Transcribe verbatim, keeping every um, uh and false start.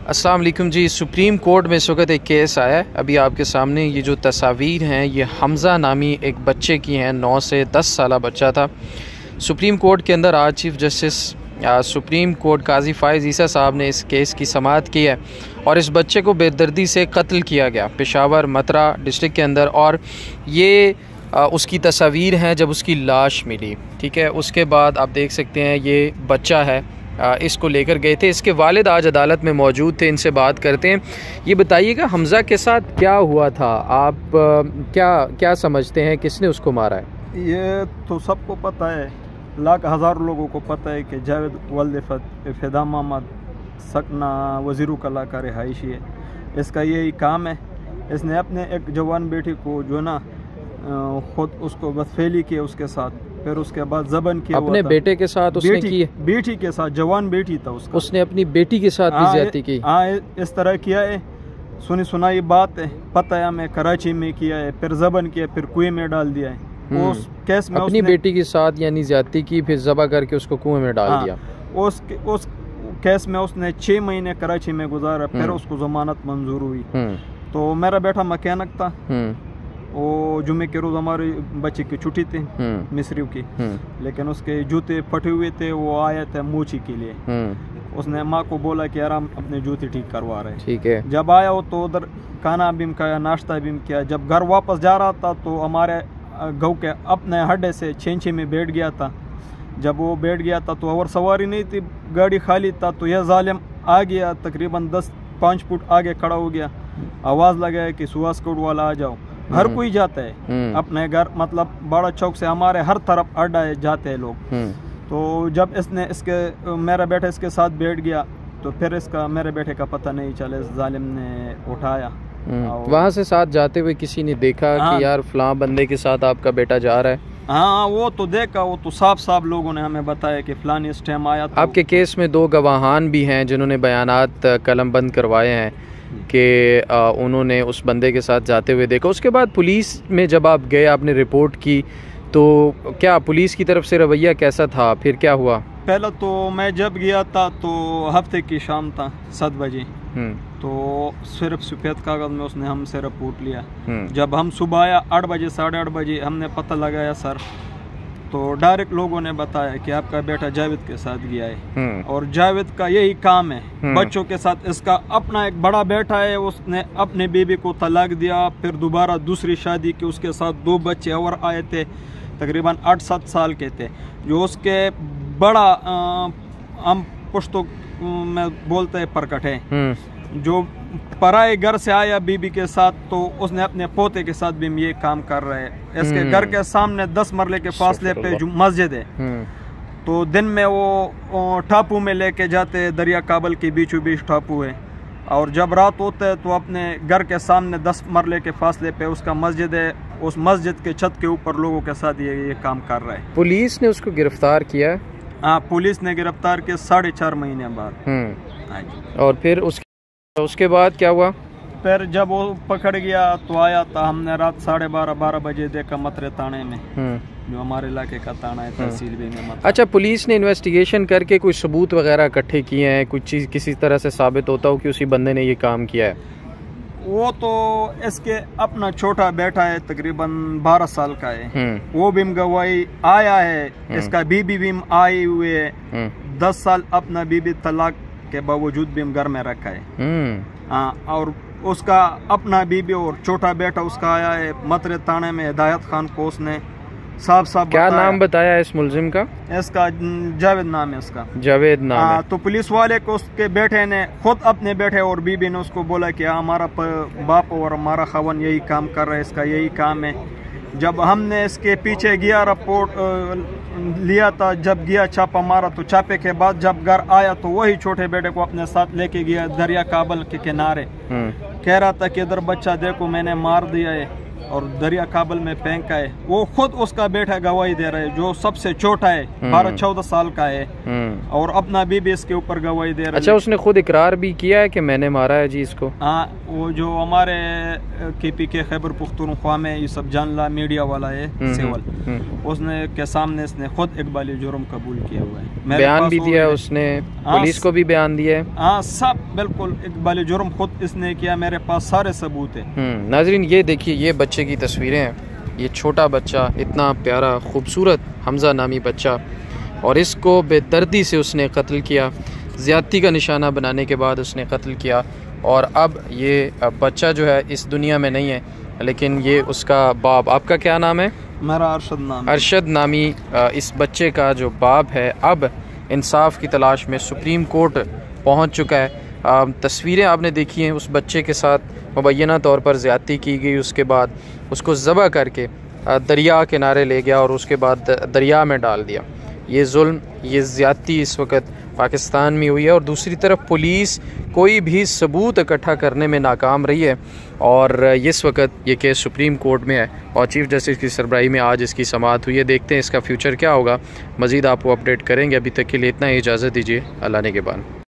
अस्सलाम वालेकुम जी। Supreme court में इस वक्त एक केस आया है। अभी आपके सामने ये जो तस्वीर हैं ये हमज़ा नामी एक बच्चे की हैं। नौ से दस साल बच्चा था। सुप्रीम कोर्ट के अंदर आज chief justice supreme court Qazi Faez Isa साहब ने इस केस की समाअत की है और इस बच्चे को बेदर्दी से कत्ल किया गया पेशावर मथुरा डिस्ट्रिक्ट के अंदर। और ये आ, उसकी तस्वीर हैं जब उसकी लाश मिली। ठीक है, उसके बाद आप देख सकते हैं ये बच्चा है, आ, इसको लेकर गए थे। इसके वालिद आज अदालत में मौजूद थे, इनसे बात करते हैं। ये बताइएगा हमज़ा के साथ क्या हुआ था, आप आ, क्या क्या समझते हैं, किसने उसको मारा है? ये तो सबको पता है, लाख हज़ार लोगों को पता है कि जावेद वल्द फ़िदा मोहम्मद सकना वज़ीरू कला का रिहायशी है। इसका यही काम है। इसने अपने एक जवान बेटी को जो ना खुद उसको बदफेली किया उसके साथ, फिर उसके बाद जबन किया। अपने बेटे के साथ उसने बेटी, की? बेटी के साथ, जवान बेटी था उसका। उसने अपनी बेटी के साथ भी ज्यादती की? हाँ, इस तरह किया है। सुनी सुनाई बात है, पता है हमें, कराची में किया है, फिर जबन किया, फिर कुएं में डाल दिया है। उस केस में अपनी बेटी के साथ यानी ज्यादती की, फिर जबा करके उसको कुएं में डाल दिया। उस उस केस में उसने छः महीने कराची में गुजारा, फिर उसको जमानत मंजूर हुई। तो मेरा बेटा मैकेनिक था, वो जुमे के रोज हमारे बच्चे की छुट्टी थी मिस्री की, लेकिन उसके जूते फटे हुए थे। वो आया था मोची के लिए, उसने माँ को बोला कि यार हम अपने जूते ठीक करवा रहे हैं। ठीक है। जब आया वो तो उधर खाना भी खाया, नाश्ता भी किया। जब घर वापस जा रहा था तो हमारे गाँव के अपने हड्डे से छेंछे में बैठ गया था। जब वो बैठ गया था तो और सवारी नहीं थी, गाड़ी खाली था। तो यह जालिम आ गया, तकरीबन दस पाँच फुट आगे खड़ा हो गया, आवाज़ लगाया कि सुहास कोट वाला आ जाओ। हर कोई जाता है अपने घर, मतलब बड़ा चौक से हमारे हर तरफ अड्डा जाते हैं लोग। तो जब इसने इसके मेरा बेटा इसके साथ बैठ गया तो फिर इसका मेरे बेटे का पता नहीं चला, इस जालिम ने उठाया। वहाँ से साथ जाते हुए किसी ने देखा हाँ, कि यार फलां बंदे के साथ आपका बेटा जा रहा है? हाँ, वो तो देखा, वो तो साफ साफ लोगों ने हमें बताया कि फलान इस टाइम आया। तो आपके केस में दो गवाहान भी हैं जिन्होंने बयानात कलम बंद करवाए हैं कि उन्होंने उस बंदे के साथ जाते हुए देखा। उसके बाद पुलिस में जब आप गए, आपने रिपोर्ट की, तो क्या पुलिस की तरफ से रवैया कैसा था, फिर क्या हुआ? पहले तो मैं जब गया था तो हफ्ते की शाम था, सात बजे। तो सिर्फ सफ़ेद कागज़ में उसने हमसे रिपोर्ट लिया। जब हम सुबह आया आठ बजे साढ़े आठ बजे, हमने पता लगाया सर, तो डायरेक्ट लोगों ने बताया कि आपका बेटा जावेद के साथ गया है और जावेद का यही काम है बच्चों के साथ। इसका अपना एक बड़ा बेटा है, उसने अपने बीबी को तलाक दिया, फिर दोबारा दूसरी शादी की, उसके साथ दो बच्चे और आए थे, तकरीबन आठ सात साल के थे। जो उसके बड़ा आ, हम पुश्तो में बोलते हैं परकट है, जो पराए घर से आया बीबी के साथ, तो उसने अपने पोते के साथ भी ये काम कर रहे हैं। इसके घर के सामने दस मरले के फासले पे जो मस्जिद है, तो दिन में वो टापू में लेके जाते, दरिया काबल के बीचों बीच टापू है, और जब रात होता है तो अपने घर के सामने दस मरले के फासले पे उसका मस्जिद है, उस मस्जिद के छत के ऊपर लोगों के साथ ये ये काम कर रहा है। पुलिस ने उसको गिरफ्तार किया? हाँ, पुलिस ने गिरफ्तार किया साढ़े चार महीने बाद। और फिर उसके उसके बाद क्या हुआ? फिर जब वो पकड़ गया तो आया था, हमने रात साढ़े बारह बारह बजे देखा मथुरा थाने में, जो हमारे इलाके का थाना है, तहसील भी में। अच्छा, पुलिस ने इन्वेस्टिगेशन करके कोई सबूत वगैरह इकट्ठे किए हैं, कुछ चीज़ किसी तरह से साबित होता हो कि उसी बंदे ने ये काम किया है? वो तो इसके अपना छोटा बेटा है, तकरीबन बारह साल का है, वो भी गवाही आया है। इसका बीबी भी आई हुए है, दस साल अपना बीबी तलाक के बावजूद भी घर में रखा है। हाँ, और उसका अपना बीबी और छोटा बेटा उसका आया है मथुरा थाने में। हिदायत खान को उसने साफ साफ क्या नाम बताया इस मुलजिम का? इसका जावेद नाम है इसका। जावेद नाम आ, है। तो पुलिस वाले को उसके बेटे ने खुद अपने बेटे और बीबी ने उसको बोला कि हमारा बाप और हमारा खवन यही काम कर रहा है, इसका यही काम है। जब हमने इसके पीछे गया, रिपोर्ट लिया था, जब गया छापा मारा, तो छापे के बाद जब घर आया तो वही छोटे बेटे को अपने साथ लेके गया दरिया काबल के किनारे। कह रहा था कि इधर बच्चा देखो मैंने मार दिया है, और दरिया काबल में फेंका है, वो खुद उसका बेटा गवाही दे रहा है, जो सबसे छोटा है, बारह चौदह साल का है, और अपना बीबी इसके ऊपर गवाही दे रहा है। अच्छा, उसने खुद इकरार भी किया है कि मैंने मारा है जी इसको? हाँ, वो जो हमारे के पी के खैबर पुख्तूनख्वा में ये सब जानला मीडिया वाला है सेवल, उसने के सामने इसने खुद इकबाल जुर्म कबूल किया हुआ है, बयान भी दिया है उसने, पुलिस को भी बयान दिया है। हाँ, सब बिल्कुल इकबाल जुर्म खुद इसने किया, मेरे पास सारे सबूत है। नाजरीन, ये देखिए, ये बच्चे की तस्वीरें हैं। ये छोटा बच्चा, इतना प्यारा खूबसूरत हमज़ा नामी बच्चा, और इसको बेदर्दी से उसने कत्ल किया, ज़्यादती का निशाना बनाने के बाद उसने कत्ल किया। और अब ये बच्चा जो है इस दुनिया में नहीं है, लेकिन ये उसका बाप, आपका क्या नाम है? मेरा अरशद नाम। अरशद नामी इस बच्चे का जो बाप है, अब इंसाफ की तलाश में सुप्रीम कोर्ट पहुंच चुका है। तस्वीरें आपने देखी हैं, उस बच्चे के साथ मुबैना तौर पर ज़्यादती की गई, उसके बाद उसको ज़बह करके दरिया किनारे ले गया और उसके बाद दरिया में डाल दिया। ये जुल्म, ये ज़्यादती इस वक्त पाकिस्तान में हुई है, और दूसरी तरफ पुलिस कोई भी सबूत इकट्ठा करने में नाकाम रही है, और इस वक्त ये केस सुप्रीम कोर्ट में है और चीफ़ जस्टिस की सरबराही में आज इसकी समाअत हुई है। देखते हैं इसका फ्यूचर क्या होगा, मज़ीद आपको अपडेट करेंगे। अभी तक के लिए इतना ही, इजाज़त दीजिए, अल्लाह ने के बाद।